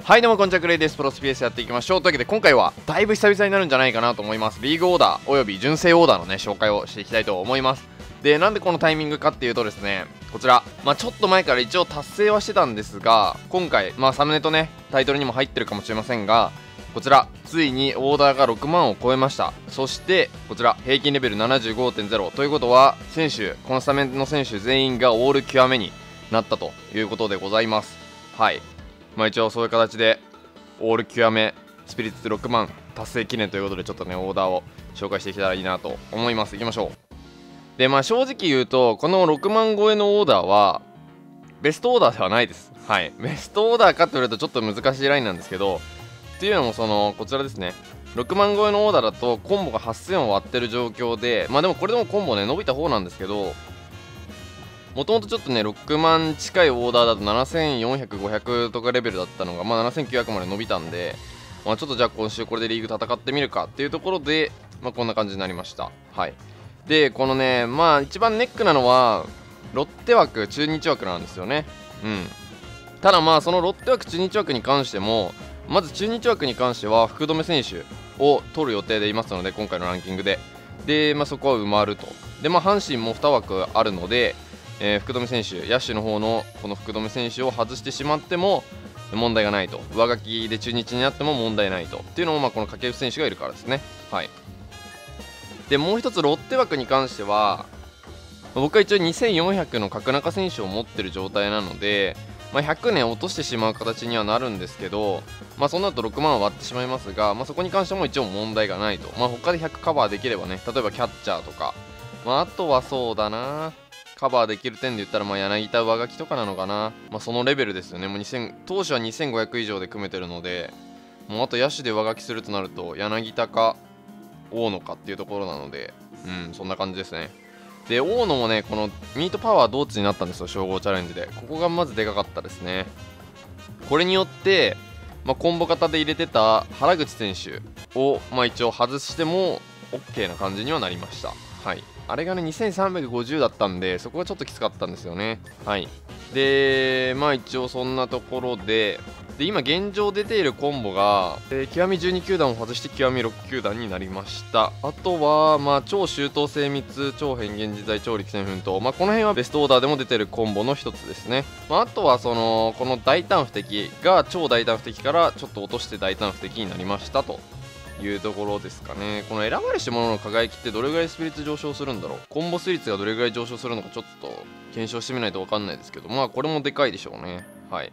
はいどうもこんにちは、クレイです。プロスピースやっていきましょう。というわけで今回はだいぶ久々になるんじゃないかなと思います。リーグオーダーおよび純正オーダーのね紹介をしていきたいと思います。で、なんでこのタイミングかっていうとですね、こちらちょっと前から一応達成はしてたんですが、今回サムネとねタイトルにも入ってるかもしれませんが、こちらついにオーダーが6万を超えました。そしてこちら平均レベル 75.0 ということは、このスタメンの選手全員がオール極めになったということでございます。はい、一応そういう形でオール極めスピリッツ6万達成記念ということで、ちょっとねオーダーを紹介していけたらいいなと思います。いきましょう。で正直言うと、この6万超えのオーダーはベストオーダーではないです。はい、ベストオーダーかって言われるとちょっと難しいラインなんですけど、っていうのもこちらですね、6万超えのオーダーだとコンボが8000を割ってる状況で、でもこれでもコンボね伸びた方なんですけど、もともとちょっとね6万近いオーダーだと7400、500とかレベルだったのが7900まで伸びたんで、ちょっとじゃあ今週これでリーグ戦ってみるかっていうところで、こんな感じになりました。はい、でこのね一番ネックなのはロッテ枠、中日枠なんですよね。ただそのロッテ枠、中日枠に関しても、まず中日枠に関しては福留選手を取る予定でいますので、今回のランキングでそこは埋まると。で阪神も2枠あるので、福留選手、野手の方のこの福留選手を外してしまっても問題がないと、上書きで中日になっても問題ないとっていうのもこの掛布選手がいるからですね。はい、でもう一つロッテ枠に関しては、僕は一応2400の角中選手を持ってる状態なので、100年落としてしまう形にはなるんですけど、その後6万は割ってしまいますが、そこに関しても一応問題がないと。他で100カバーできればね、例えばキャッチャーとか、あとはそうだな、カバーできる点で言ったら柳田上書きとかなのかな。そのレベルですよね。投手は2500以上で組めてるので、あと野手で上書きするとなると柳田か大野かっていうところなので、そんな感じですね。で大野もね、このミートパワー同値になったんですよ、称号チャレンジで。ここがまずでかかったですね。これによって、コンボ型で入れてた原口選手を、一応外しても OK な感じにはなりました。はい、あれがね2350だったんで、そこがちょっときつかったんですよね。はい、で一応そんなところで今現状出ているコンボが、極み12球団を外して極み6球団になりました。あとは超周到精密、超変幻自在、超力戦奮闘、この辺はベストオーダーでも出てるコンボの一つですね。あとはこの大胆不敵が超大胆不敵からちょっと落として大胆不敵になりましたというところですかね。この選ばれし者の輝きってどれぐらいスピリッツ上昇するんだろう。コンボ数率がどれぐらい上昇するのかちょっと検証してみないと分かんないですけど、これもでかいでしょうね。はい、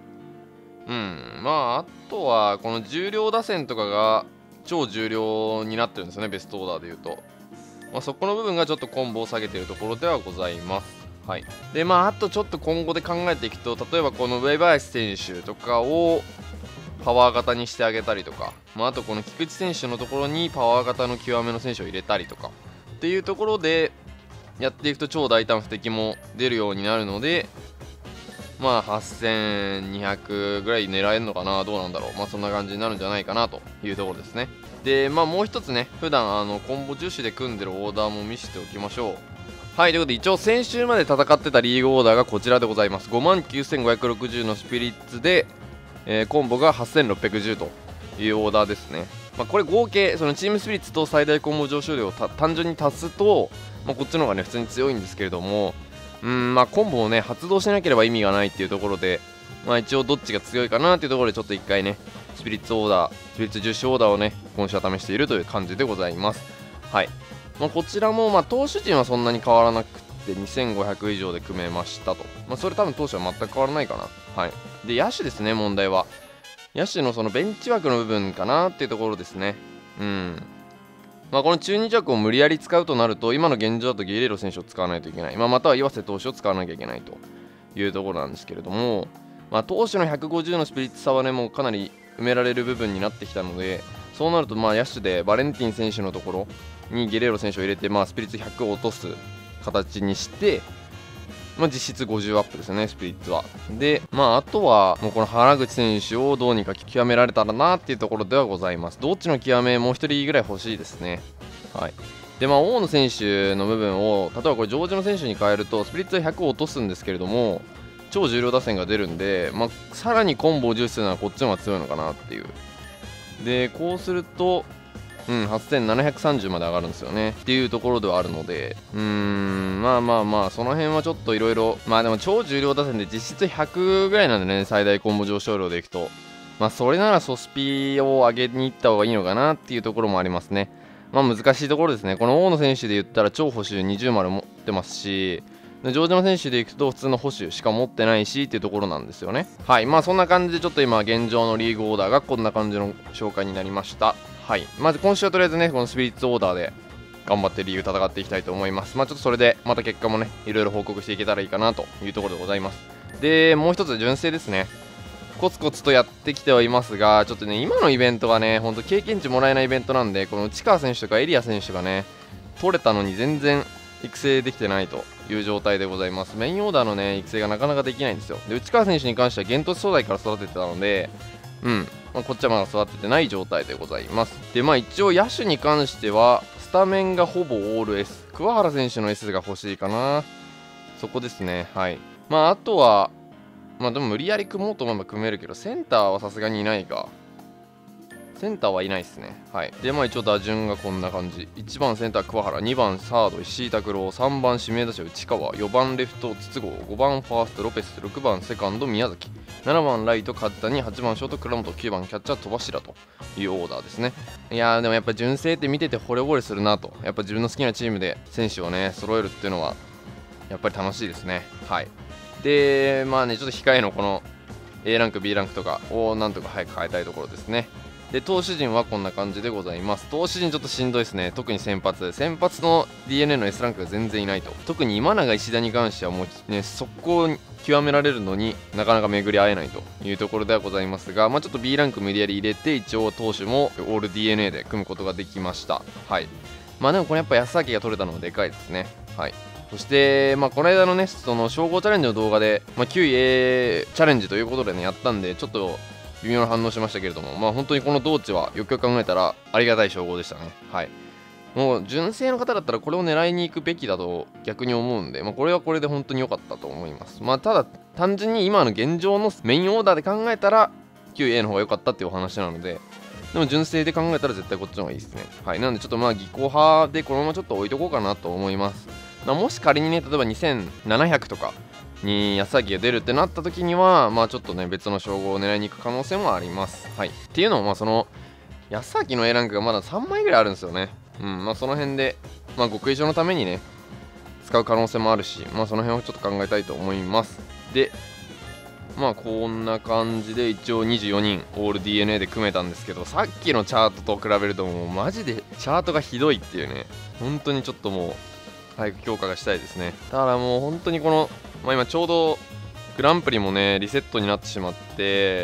あとはこの重量打線とかが超重量になってるんですよね、ベストオーダーでいうと。そこの部分がちょっとコンボを下げているところではございます。はい、であとちょっと今後で考えていくと、例えばこの上林選手とかをパワー型にしてあげたりとか、あとこの菊池選手のところにパワー型の極めの選手を入れたりとかっていうところでやっていくと超大胆不敵も出るようになるので、8200ぐらい狙えるのかな、どうなんだろう。そんな感じになるんじゃないかなというところですね。でもう一つね、普段コンボ重視で組んでるオーダーも見せておきましょう。はい、ということで一応先週まで戦ってたリーグオーダーがこちらでございます。59560のスピリッツで、コンボが8610というオーダーですね。これ合計そのチームスピリッツと最大コンボ上昇量を単純に足すと、こっちの方がね普通に強いんですけれども、コンボをね発動しなければ意味がないっていうところで、一応どっちが強いかなっていうところでちょっと一回ねスピリッツ重視オーダーをね今週は試しているという感じでございます。はい、こちらも投手陣はそんなに変わらなくて2500以上で組めましたと。それ多分投手は全く変わらないかな。はい、で野手ですね。問題は野手のそのベンチ枠の部分かなっていうところですね。この中日枠を無理やり使うとなると、今の現状だとゲレーロ選手を使わないといけない、または岩瀬投手を使わなきゃいけないというところなんですけれども、投手の150のスピリッツ差はねもうかなり埋められる部分になってきたので、そうなると野手でバレンティン選手のところにゲレーロ選手を入れて、スピリッツ100を落とす形にして、実質50アップですね、スピリッツは。であとはもうこの原口選手をどうにか極められたらなっていうところではございます。どっちの極めもう1人ぐらい欲しいですね。はい、で大野選手の部分を例えばこれジョージの選手に変えるとスピリッツは100を落とすんですけれども、 超重量打線が出るんで、さらにコンボを重視するのはこっちの方が強いのかなっていう。でこうすると8730まで上がるんですよねっていうところではあるので、その辺はちょっといろいろ、でも超重量打線で実質100ぐらいなんでね、最大コンボ上昇量でいくと、それならソスピを上げに行った方がいいのかなっていうところもありますね。難しいところですね。この大野選手で言ったら超捕手20丸持ってますし、城島選手でいくと普通の捕手しか持ってないしっていうところなんですよね。はい、そんな感じでちょっと今現状のリーグオーダーがこんな感じの紹介になりました。はい、まず今週はとりあえずね、このスピリッツオーダーで頑張ってリーグ戦っていきたいと思います。ちょっとそれでまた結果もね、いろいろ報告していけたらいいかなというところでございます。で、もう一つ純正ですね。コツコツとやってきてはいますが、ちょっとね、今のイベントがね、ほんと経験値もらえないイベントなんで、この内川選手とかエリア選手がね、取れたのに全然育成できてないという状態でございます。メインオーダーのね、育成がなかなかできないんですよ。で、内川選手に関しては現年初代から育ててたので、こっちはまだ育ててない状態でございます。で、一応野手に関しては、スタメンがほぼオール S。桑原選手の S が欲しいかな。そこですね。はい。あとは、でも無理やり組もうと思えば組めるけど、センターはさすがにいないか。センターはいないですね。はい。で、一応打順がこんな感じ。1番センター桑原、2番サード石井拓郎、3番指名打者内川、4番レフト筒香、5番ファーストロペス、6番セカンド宮崎、7番ライト梶谷、8番ショート倉本、9番キャッチャー戸柱というオーダーですね。いやー、でもやっぱ純正って見てて惚れ惚れするなと。やっぱ自分の好きなチームで選手をね、揃えるっていうのは、やっぱり楽しいですね。はい。で、ちょっと控えのこの A ランク B ランクとかをなんとか早く変えたいところですね。で、投手陣はこんな感じでございます。投手陣ちょっとしんどいですね。特に先発の DNA の S ランクが全然いないと。特に今永石田に関してはもうね、速攻極められるのになかなか巡り合えないというところではございますが、ちょっと B ランク無理やり入れて、一応投手もオール DNA で組むことができました。はい。でもこれやっぱ安崎が取れたのはでかいですね。はい。そして、この間のね、その称号チャレンジの動画で、9位 A チャレンジということでね、やったんで、ちょっと微妙な反応しましたけれども、本当にこの同値はよくよく考えたらありがたい称号でしたね。はい。もう純正の方だったらこれを狙いに行くべきだと逆に思うんで、これはこれで本当に良かったと思います。ただ、単純に今の現状のメインオーダーで考えたら 9A の方が良かったっていうお話なので、でも純正で考えたら絶対こっちの方がいいですね。はい。なんでちょっと技巧派でこのままちょっと置いとこうかなと思います。もし仮にね、例えば2700とかに安崎が出るってなった時には、ちょっとね、別の称号を狙いに行く可能性もあります。はい。っていうのも、その、安崎の A ランクがまだ3枚ぐらいあるんですよね。その辺で、極意上のためにね、使う可能性もあるし、その辺をちょっと考えたいと思います。で、こんな感じで一応24人オール DNA で組めたんですけど、さっきのチャートと比べるともうマジでチャートがひどいっていうね、本当にちょっともう、早く強化がしたいですね。ただもう本当にこの、今ちょうどグランプリもねリセットになってしまって、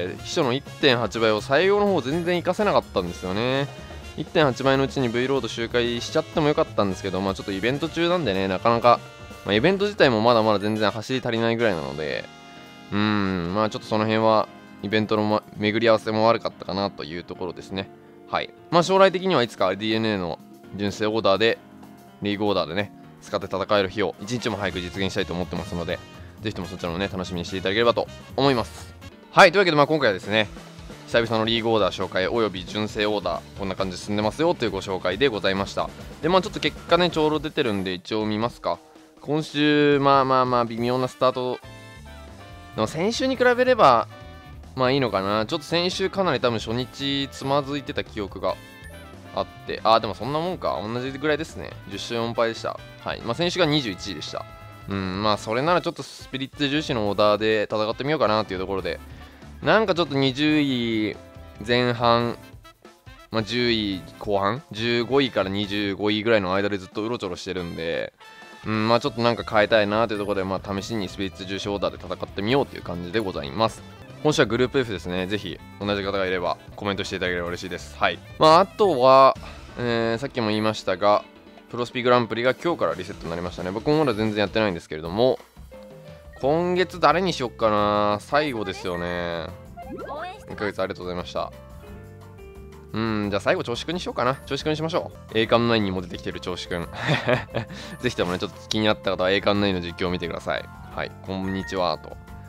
秘書の 1.8 倍を最後の方全然活かせなかったんですよね。1.8 倍のうちに V ロード周回しちゃってもよかったんですけど、ちょっとイベント中なんでね、なかなか、イベント自体もまだまだ全然走り足りないぐらいなので、ちょっとその辺はイベントの、巡り合わせも悪かったかなというところですね。はい。将来的にはいつか DNA の純正オーダーで、リーグオーダーでね、使って戦える日を一日も早く実現したいと思ってますので、ぜひともそちらもね、楽しみにしていただければと思います。はい、というわけで今回はですね、久々のリーグオーダー紹介および純正オーダー、こんな感じで進んでますよというご紹介でございました。で、ちょっと結果ね、ちょうど出てるんで一応見ますか。今週、微妙なスタート。でも先週に比べれば、いいのかな。ちょっと先週かなり多分初日つまずいてた記憶があって、でもそんなもんか。同じぐらいですね。10勝4敗でした。はい。先週が21位でした。それならちょっとスピリッツ重視のオーダーで戦ってみようかなというところで、なんかちょっと20位前半、10位後半、15位から25位ぐらいの間でずっとうろちょろしてるんで、ちょっとなんか変えたいなというところで、試しにスピリッツ重視オーダーで戦ってみようという感じでございます。今週はグループ F ですね。ぜひ同じ方がいればコメントしていただければ嬉しいです。はい。あとは、さっきも言いましたが、プロスピグランプリが今日からリセットになりましたね。僕もまだ全然やってないんですけれども、今月誰にしよっかな。最後ですよね。1ヶ月ありがとうございました。じゃあ最後、調子くんにしようかな。調子くんにしましょう。栄冠9にも出てきてる調子くん。ぜひともね、ちょっと気になった方は栄冠9の実況を見てください。はい、こんにちはと。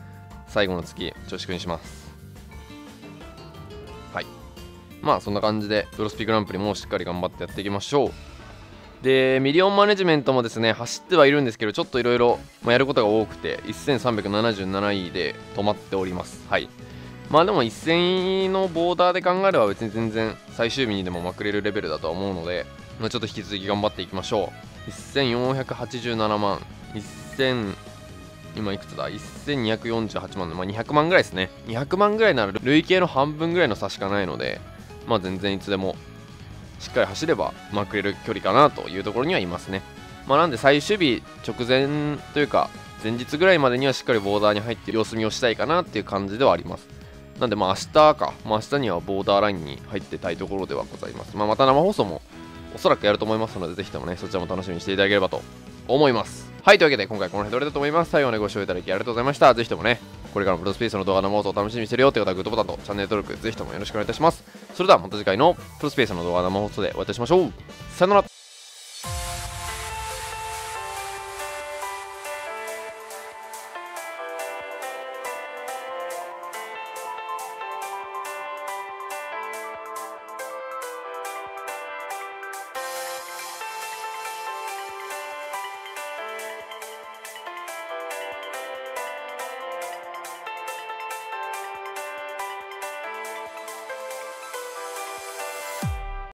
最後の月調子くんにします。はい、まあそんな感じでプロスピグランプリもしっかり頑張ってやっていきましょう。でミリオンマネジメントもですね走ってはいるんですけど、ちょっといろいろやることが多くて1377位で止まっております。はい、まあでも1000位のボーダーで考えれば別に全然最終日にでもまくれるレベルだとは思うので、ちょっと引き続き頑張っていきましょう。1487万1000、今いくつだ、1248万で、200万ぐらいですね。200万ぐらいなら累計の半分ぐらいの差しかないので、全然いつでもしっかり走ればまくれる距離かなというところにはいますね。なんで最終日直前というか前日ぐらいまでにはしっかりボーダーに入って様子見をしたいかなっていう感じではあります。なんで明日か、明日にはボーダーラインに入ってたいところではございます。また生放送もおそらくやると思いますので、ぜひともねそちらも楽しみにしていただければと思います。はい、というわけで今回この辺で終わりだと思います。最後までご視聴いただきありがとうございました。ぜひともねこれからもプロスペースの動画生放送を楽しみにしてるよって方はグッドボタンとチャンネル登録ぜひともよろしくお願いいたします。それではまた次回のプロスペースの動画生放送でお会いいたしましょう。さよなら。